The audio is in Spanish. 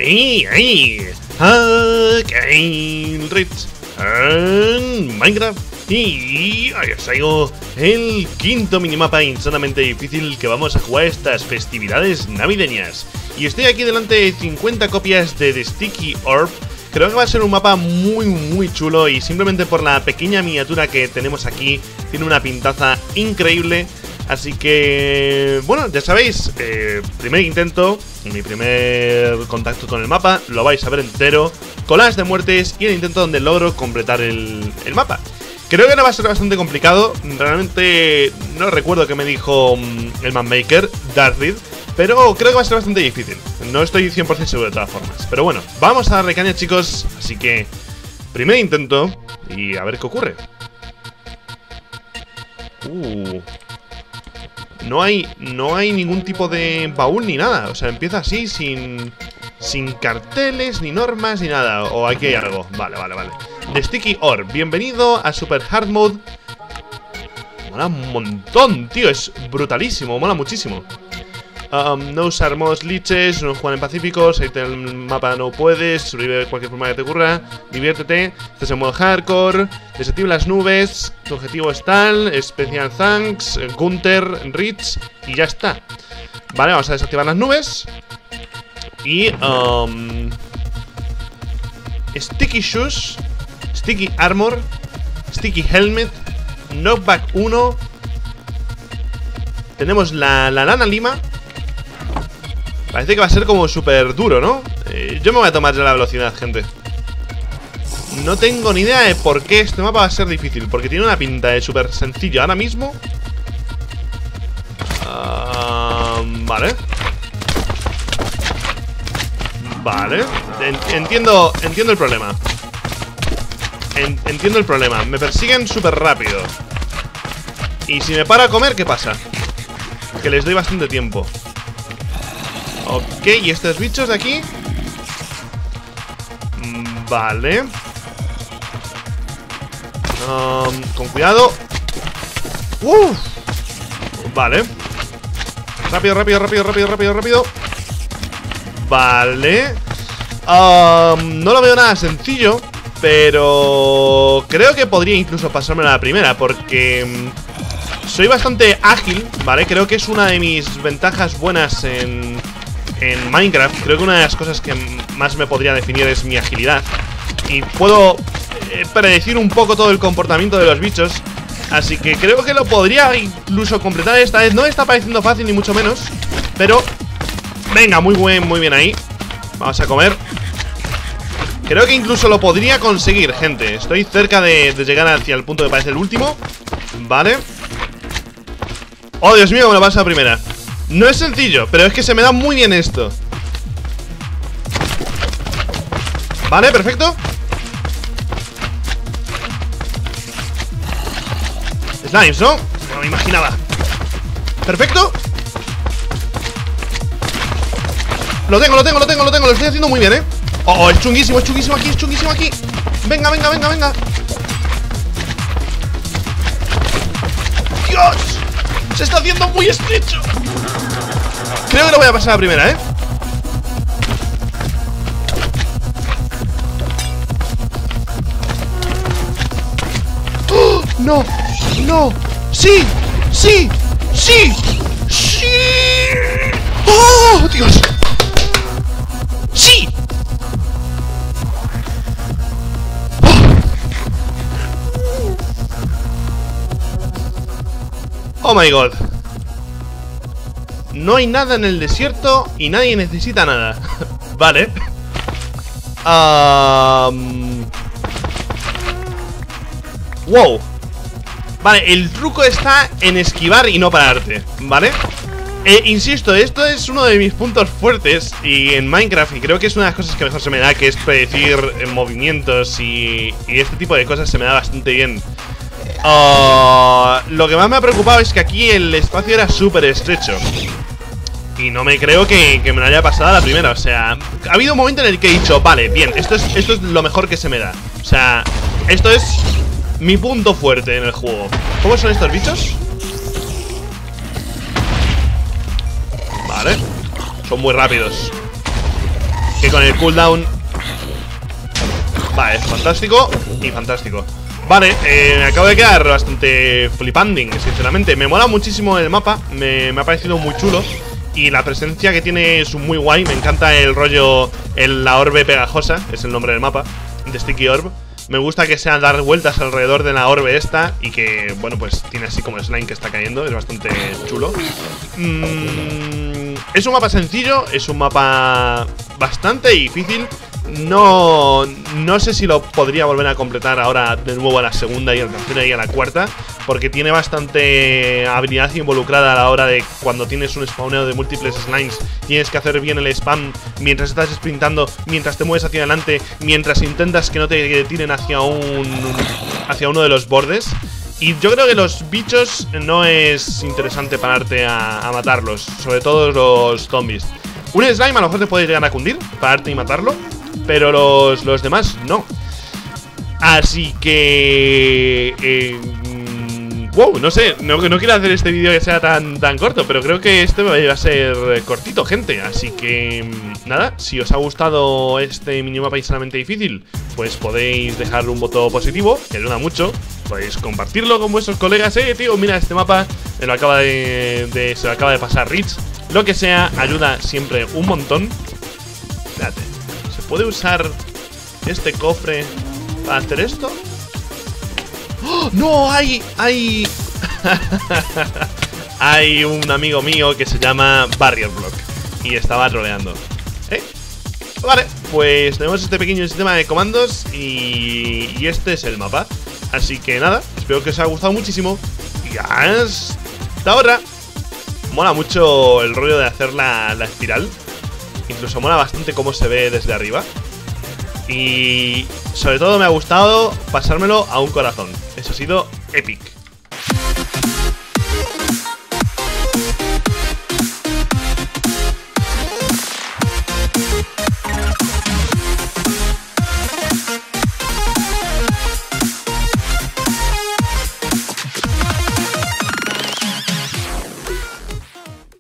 Ahí. Rich en Minecraft. Y ahí os traigo el quinto minimapa insanamente difícil que vamos a jugar estas festividades navideñas. Y estoy aquí delante de 50 copias de The Sticky Orb. Creo que va a ser un mapa muy chulo y simplemente por la pequeña miniatura que tenemos aquí tiene una pintaza increíble. Así que, bueno, ya sabéis, primer intento, mi primer contacto con el mapa, lo vais a ver entero, con las de muertes y el intento donde logro completar el mapa. Creo que no va a ser bastante complicado, realmente no recuerdo qué me dijo el manmaker, Darthid, pero creo que va a ser bastante difícil. No estoy 100% seguro de todas formas. Pero bueno, vamos a darle caña, chicos. Así que, primer intento y a ver qué ocurre. No hay ningún tipo de baúl ni nada. O sea, empieza así, sin carteles, ni normas, ni nada. O aquí hay algo. Vale. The Sticky Orb, bienvenido a Super Hard Mode. Mola un montón, tío. Es brutalísimo, mola muchísimo. No usar modos liches, no jugar en pacíficos, ahí el mapa no puedes, sobrevive de cualquier forma que te ocurra, diviértete, estás en modo hardcore, desactiva las nubes, tu objetivo es tal, Special Thanks, Gunther, Rich y ya está. Vale, vamos a desactivar las nubes. Y Sticky Shoes, Sticky Armor, Sticky Helmet, Knockback 1. Tenemos la lana lima. Parece que va a ser como súper duro, ¿no? Yo me voy a tomar ya la velocidad, gente. No tengo ni idea de por qué este mapa va a ser difícil, porque tiene una pinta de súper sencillo ahora mismo. Vale. Entiendo el problema. Entiendo el problema. Me persiguen súper rápido. Y si me paro a comer, ¿qué pasa? Que les doy bastante tiempo. Ok, ¿y estos bichos de aquí? Vale. Con cuidado. Vale. Rápido. Vale. No lo veo nada sencillo, pero creo que podría incluso pasarme a la primera, porque soy bastante ágil, ¿vale? Creo que es una de mis ventajas buenas en Minecraft. Creo que una de las cosas que más me podría definir es mi agilidad. Y puedo predecir un poco todo el comportamiento de los bichos. Así que creo que lo podría incluso completar esta vez. No me está pareciendo fácil ni mucho menos, pero venga, muy bien ahí. Vamos a comer. Creo que incluso lo podría conseguir, gente. Estoy cerca de llegar hacia el punto que parece el último. Vale. Oh, Dios mío, me lo pasa a la primera. No es sencillo, pero es que se me da muy bien esto. Vale, perfecto. Slimes, ¿no? No me imaginaba. Perfecto. Lo tengo, lo estoy haciendo muy bien, Oh, es chunguísimo aquí. Venga. ¡Dios! Se está haciendo muy estrecho. Creo que lo voy a pasar a la primera, ¡Oh! ¡No! ¡Sí! ¡Oh, Dios! ¡Sí! ¡Oh, my God! No hay nada en el desierto y nadie necesita nada. Vale. Wow. Vale, el truco está en esquivar y no pararte, ¿vale? Insisto, esto es uno de mis puntos fuertes y en Minecraft, y creo que es una de las cosas que mejor se me da, que es predecir movimientos y este tipo de cosas se me da bastante bien. Lo que más me ha preocupado es que aquí el espacio era súper estrecho y no me creo que me lo haya pasado a la primera. O sea, ha habido un momento en el que he dicho, vale, bien, esto es lo mejor que se me da. O sea, esto es mi punto fuerte en el juego. ¿Cómo son estos bichos? Vale. Son muy rápidos. que con el cooldown. Vale, fantástico y fantástico. Vale, me acabo de quedar bastante flipanding, sinceramente. Me mola muchísimo el mapa, me ha parecido muy chulo. Y la presencia que tiene es muy guay. Me encanta el rollo, la orbe pegajosa, es el nombre del mapa, de Sticky Orb. Me gusta que sea dar vueltas alrededor de la orbe esta. Y que, bueno, pues tiene así como slime que está cayendo. Es bastante chulo. Es un mapa sencillo, es un mapa bastante difícil. No sé si lo podría volver a completar ahora de nuevo a la segunda y a la tercera y a la cuarta, porque tiene bastante habilidad involucrada a la hora de cuando tienes un spawneo de múltiples slimes. Tienes que hacer bien el spam mientras estás sprintando, mientras te mueves hacia adelante, mientras intentas que no te tiren hacia uno de los bordes. Y yo creo que los bichos no es interesante pararte a matarlos, sobre todo los zombies. Un slime a lo mejor te puede llegar a cundir, pararte y matarlo, pero los demás no. Así que... wow, no sé, no quiero hacer este vídeo que sea tan corto, pero creo que este va a ser cortito, gente. Así que nada, si os ha gustado este minimapa insanamente difícil, pues podéis dejar un voto positivo, que ayuda mucho. Podéis compartirlo con vuestros colegas. Tío, mira, este mapa se lo acaba de pasar Rich. Lo que sea, ayuda siempre un montón. Espérate, ¿se puede usar este cofre para hacer esto? ¡Oh, no! ¡Hay! Hay un amigo mío que se llama Barrier Block y estaba troleando. Vale, pues tenemos este pequeño sistema de comandos y este es el mapa. Así que nada, espero que os haya gustado muchísimo. Y hasta ahora. Mola mucho el rollo de hacer la espiral. Incluso mola bastante cómo se ve desde arriba. Y sobre todo me ha gustado pasármelo a un corazón. Eso ha sido épico.